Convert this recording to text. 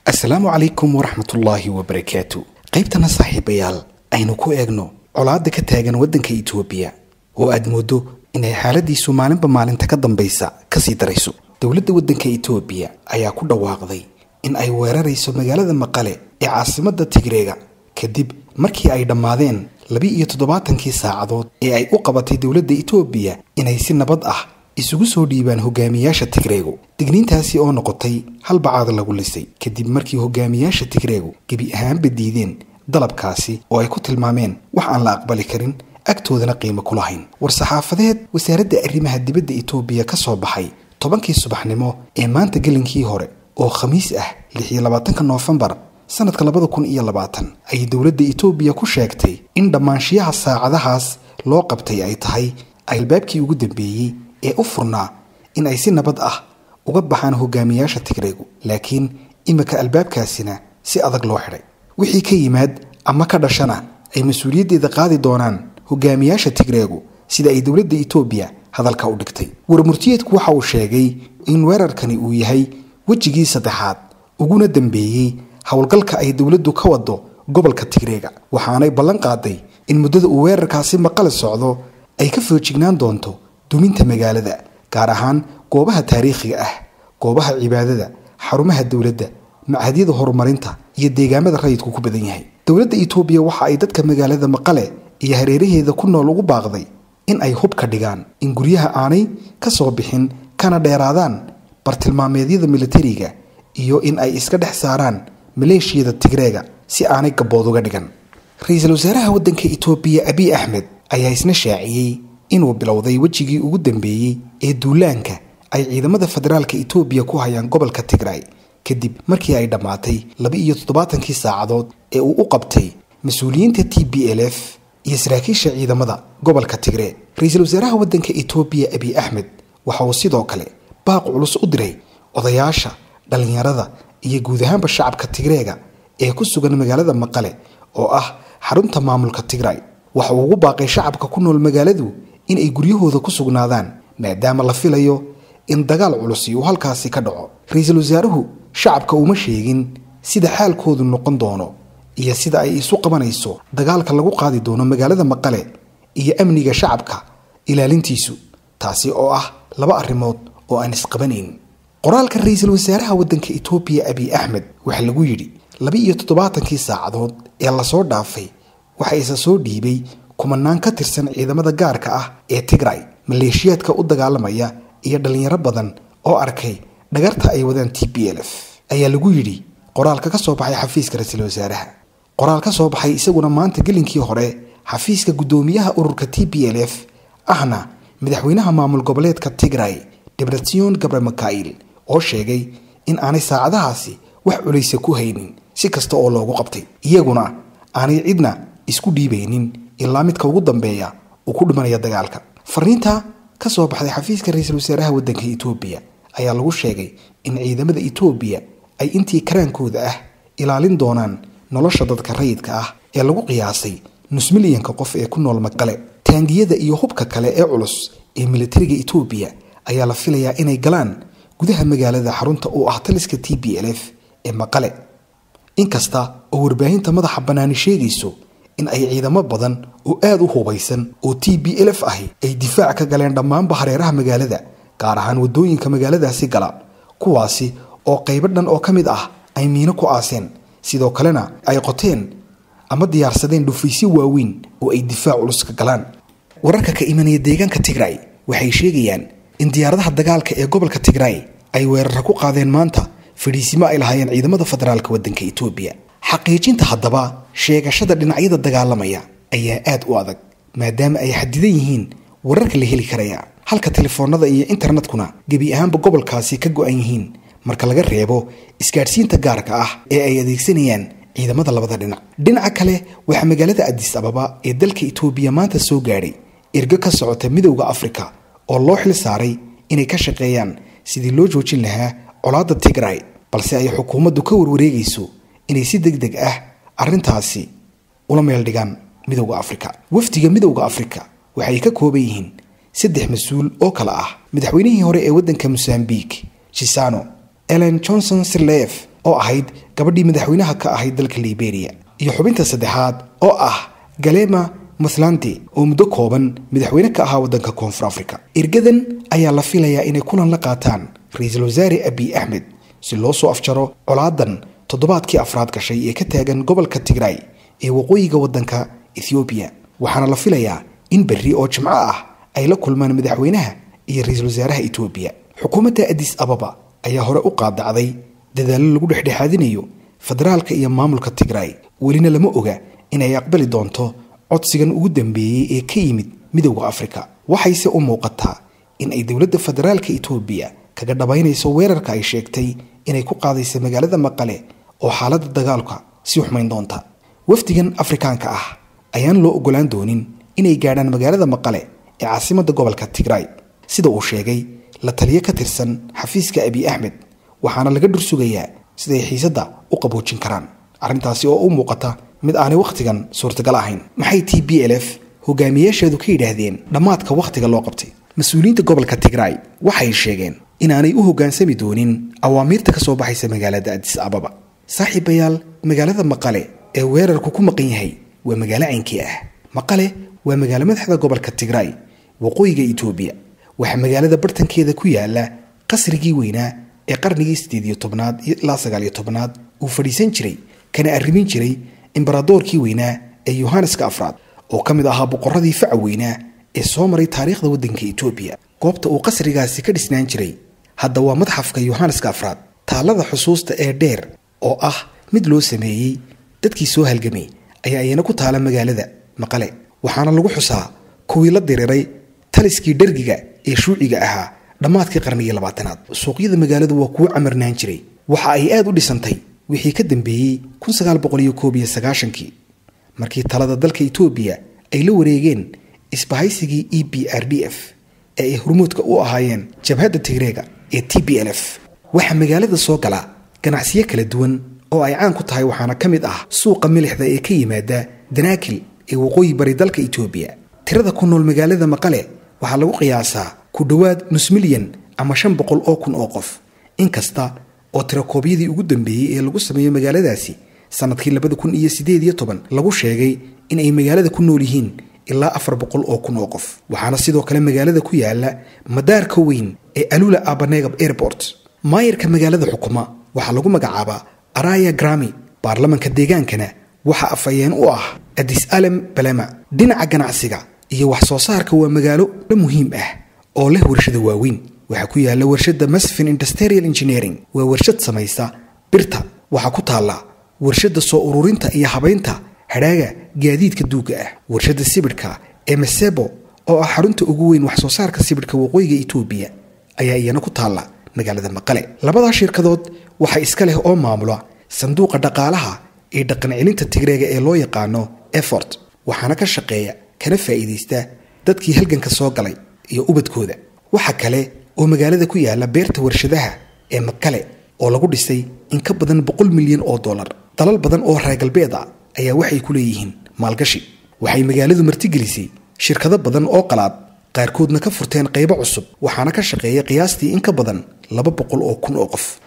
السلام عليكم ورحمة الله وبركاته. قيبتنا صاحبيال aynu ku eegno colaadda ka taagan waddanka Itoobiya oo aad moodo inay xaaladiisu maalinba maalinta ka dambaysa ka sii darayso. Dawladda waddanka Itoobiya ayaa ku dhawaaqday in ay weerarayso magaalada Maqale ee caasimadda Tigreega kadib markii ay dhamaadeen 72 saacadood ee ay u qabatay dawladda Itoobiya inay si nabad ah isugu soo dhiibaan hogaamiyaasha Tigreego. Digniintaasi oo noqotay hal bacaad lagu lisay kadib markii hogaamiyaasha Tigreego gabi ahaan badiideen dalabkaasi oo ay ku tilmaameen wax aan la aqbali karin agtoodana qiimo ku lahayn. War-saxaafadeed wasaaradda arrimaha dibadda Itoobiya ka soo baxay 10kii subaxnimo ee maanta gelinkii hore oo Khamiis ah 26 Noofambar sanadka 2020 ay dawladda Itoobiya ku sheegtay in dhamaanshiyaha saacadahaas loo qabtay ay tahay albaabkii ugu dambeeyay ee u furnaa in ay si nabad ah uga baxaan hogaamiyaasha Tigreego, laakiin imika albaabkaasina si adag loo xiray. wixii ka yimaad ama ka dhashana ay mas'uuliyadeeda qaadi doonaan hogaamiyaasha Tigreego sida ay dawladda Itoobiya hadalka u dhigtay. Warmurtiyeedku waxa uu sheegay in weerarkani uu yahay wajigii saddexaad uguna dambeeyay hawlgalka ay dawladdu ka wado gobolka Tigreega, waxaanay ballan qaaday in muddada uu weerarkaasi Maqale socdo ay ka foojignaan doonto duminta magaalada, gaar ahaan goobaha taariikhiga ah, goobaha cibaadada, xarumaha dawladda, macadyada horumarinta iyo deegaamada rayidku ku badan yahay. Dawladda Itoobiya waxa ay dadka magaalada Maqale iyo hareeraheeda ku nool ugu baaqday in ay hub ka dhigaan, in guryaha aanay ka soo bixin kana dheeraadaan bartilmaameedyada militariga iyo in ay iska dhex saaraan maleeshiyada Tigreega si aanay gabood uga dhigan. Ra'iisul Wasaaraha waddanka Itoobiya Abiy Ahmed ayaa isna shaaciyay inuu bilowday wajigii ugu dambeeyay ee duulaanka ay ciidamada federaalka Itoobiya ku hayaan gobolka Tigray kadib markii ay dhamaatay 72 saacadood ee uu u qabtay mas'uuliyiinta TPLF iyo saraakiisha ciidamada gobolka Tigray. Ra'iisul Wasaaraha waddanka Itoobiya Abiy Ahmed waxa uu sidoo kale baaq culus u diray odayaasha, dhalinyarada iyo guud ahaanba shacabka Tigreega ee ku sugan magaalada Maqale oo ah xarunta maamulka Tigray. waxa uu ugu baaqay shacabka ku nool magaaladu in ay guryahooda ku sugnaadaan maadaama la filayo in dagaal culus uu halkaasi ka dhaco. Ra'iisul Wasaaruhu shacabka uma sheegin sida xaalkoodu noqon doono iyo sida ay isu qabanayso dagaalka lagu qaadi doono magaalada Maqale iyo amniga shacabka ilaalintiisu, taasi oo ah laba arrimood oo aan isqabanayn. qoraalka ra'iisul wasaaraha waddanka Itoobiya Abiy Ahmed waxa lagu yiri 72 saacadood ee la soo dhaafay waxa isa soo dhiibay kumanaan ka tirsan ciidamada gaarka ah ee Tigray, maleeshiyaadka u dagaalamaya iyo dhalinyaro badan oo arkay dhagarta ay wadaan TPLF ayaa lagu yiri qoraalka ka soo baxay xafiiska ra'iisul wasaaraha. qoraal ka soo baxay isaguna maanta gelinkii hore xafiiska gudoomiyaha ururka TPLF ahna madaxweynaha maamul goboleedka Tigray Debretsion Gebremichael oo sheegay in aanay saacadahaasi wax culays ku haynin si kasta oo loogu qabtay, iyaguna aanay cidna isku dhiibaynin ilaa midka ugu dambeeya uu ku dhimanaya dagaalka. fariinta ka soo baxday xafiiska ra'iisul wasaaraha waddanka Itoobiya ayaa lagu sheegay in ciidamada Itoobiya ay intii karaankooda ah ilaalin doonaan nolosha dadka rayidka ah ee lagu qiyaasay nus milyanka qof ee ku nool Maqale. taangiyada iyo hubka kale ee culus ee militariga Itoobiya ayaa la filayaa inay galaan gudaha magaalada xarunta oo ah taliska TPLF ee Maqale, inkasta oo warbaahinta madaxa banaani sheegayso in ay ciidamo badan oo aad u hubaysan oo TPLF ahi ay difaac ka galeen dhammaan hareeraha magaalada, gaar ahaan wadooyinka magaaladaasi gala, kuwaasi oo qayb dhan oo kamid ah ay miino ku aaseen, sidoo kalena ay qoteen ama diyaarsadeen dhufaysyo waaweyn oo ay difaac culus ka galaan. wararka ka imanaya deegaanka Tigray waxay sheegayaan in diyaaradaha dagaalka ee gobolka Tigray ay weerar ku qaadeen maanta fadhiisimo ay lahaayeen ciidamada federaalka waddanka Itoobiya. xaqiijinta haddaba sheegashada dhinacyada dagaalamaya ayaa aad u adag maadaama ay xadidan yihiin wararka la heli karaya, halka telefoonada iyo internetkuna gabi ahaanba gobolkaasi ka go'an yihiin marka laga reebo isgaarsiinta gaarka ah ee ay adeegsanayaan ciidamada labada dhinac. dhinaca kale waxa magaalada Addis Ababa ee dalka Itoobiya maanta soo gaaray ergo ka socota Midowga Afrika oo loo xil saaray inay ka shaqeeyaan sidii loo joojin lahaa colaadda Tigray, balse ay xukuumaddu ka warwareegayso inay si degdeg ah arrintaasi ula meel dhigaan Midowga Afrika. wafdiga Midowga Afrika waxay ka kooban yihiin 3 mas'uul oo kala ah madaxweynihii hore ee waddanka Mozambique Chisano, Ellen Johnson Sirleaf oo ahayd gabadhii madaxweynaha ka ahayd dalka Liberia iyo xubinta saddexaad oo ah Galema Motlanthe oo muddo kooban madaxweyne ka ahaa waddanka Koonfur Afrika. Ergadan ayaa la filayaa inay kulan la qaataan ra'iisul wasaare Abiy Ahmed si loo soo afjaro colaadan toddobaadkii afraad gashay ee ka taagan gobolka Tigray ee waqooyiga waddanka Ethiopia. waxaana la filayaa in berri oo Jimco ah ay la kulmaan madaxweynaha iyo ra'iisul wasaaraha Ethiopia. xukuumadda Addis Ababa ayaa hore u qaadacday dadaalo lagu dhexdhexaadinayo federaalka iyo maamulka Tigray. welina lama oga inay aqbali doonto codsigan ugu dambeeyay ee ka yimid midowga Afrika. waxayse u muuqataa in ay dawladda federaalka Ethiopia kaga dhabaynayso weerarka ay sheegtay inay ku qaadayso magaalada Maqale oo xaaladda dagaalka si xumayn doonta. wafdigan Afrikaanka ah ayaan loo ogolaan doonin inay gaadhaan magaalada Maqale ee caasimadda gobolka Tigray sida uu sheegay la taliye ka tirsan xafiiska Abiy Ahmed. waxaana laga dhursugayaa siday xiisadda u qaboojin karaan arrintaasi oo u muuqata mid aanay waqtigan suurtagal ahayn. maxay TPLF hogaamiyaasheedu ka yidhaahdeen dhammaadka waqtiga loo qabtay? mas-uuliyiinta gobolka Tigray waxay sheegeen inaanay u hoggaansami doonin awaamiirta ka soo baxaysa magaalada Addis Ababa. saaxiibayaal, magaalada Maqale ee weerarku ku maqan yahay waa magaalo caynkii ah. Maqale waa magaalo madaxda gobolka Tigray waqooyiga Ethiopia. waxa magaalada bartankeeda ku yaala qasrigii weynaa ee qarnigii 18aad ilaa 19aad uu fadhiisan jiray kana arrimin jiray imbaradorkii weynaa ee Yohanneska afraad oo kamid ahaa boqoradii faca weynaa ee soo maray taariikhda waddanka Ethiopia. goobta uu qasrigaasi ka dhisnaan jiray hadda waa madxafka Yohanneska afraad. taalada xusuusta ee dheer oo ah mid loo sameeyay dadkii soo halgamay ayaa iyana ku taala magaalada Maqale. waxaana lagu xusaa kuwii la diriiray taliskii dhergiga ee shuuciga ahaa dhammaadkii qarnigii 20aad. suuqyada magaaladu waa kuwa camarnaan jiray. waxa ay aad u dhisantay wixii ka dambeeyay 1991 markii talada dalka Ethiopia ay la wareegeen isbahaysigii EPRDF ee ay hormuudka u ahaayeen jabhadda Tigreega ee TPLF. waxa magaalada soo gala ganacsiyo kala duwan oo ay caan ku tahay. waxaana kamid ah suuqa milixda ee ka yimaada Danaakil ee waqooyi bari dalka Ethiopia. tirada ku nool magaalada Maqale waxa lagu qiyaasaa ku dhawaad nus milyan ama 500,000 oo qof. inkasta oo tirakoobyadii ugu dambeeyay ee lagu sameeyo magaaladaasi sanadkii 2018 lagu sheegay in ay magaalada ku nool yihiin ilaa 400,000 oo qof. waxaana sidoo kale magaalada ku yaala madaarka weyn ee Alula Abanegab Airport. maayirka magaalada xukuma waxa lagu magacaabaa Araya Grami. baarlamaanka deegaankana waxa afayeen u ah Addis Alem Balema. dhinaca ganacsiga iyo wax soo saarka waa magaalo muhiim ah oo leh warshado waaweyn. waxa ku yaala warshada Masfin Industrial Engineering waa warshad samaysa birta. waxa ku taala warshada soo ururinta iyo habaynta hadhaaga gaadiidka duuga ah. warshada sibidhka ee Masebo oo ah xarunta ugu weyn wax soo saarka sibidhka waqooyiga Ethiopia ayaa iyana ku taala magaalada Maqale. labada shirkadood waxa iska leh oo maamula sanduuqa dhaqaalaha ee dhaqan celinta Tigreega ee loo yaqaano Effort. waxaana ka shaqeeya kana faa'iideysta dadkii halganka soo galay iyo ubadkooda. waxa kale oo magaalada ku yaala beerta warshadaha ee Maqale oo lagu dhisay in ka badan $100 milyan. dalal badan oo reer galbeed ah ayaa waxay ku leeyihiin maalgashi. waxay magaaladu martigelisay shirkado badan oo qalaad qaarkoodna ka furteen qaybo cusub. waxaana ka shaqeeya qiyaastii in ka badan 200,000 oo qof.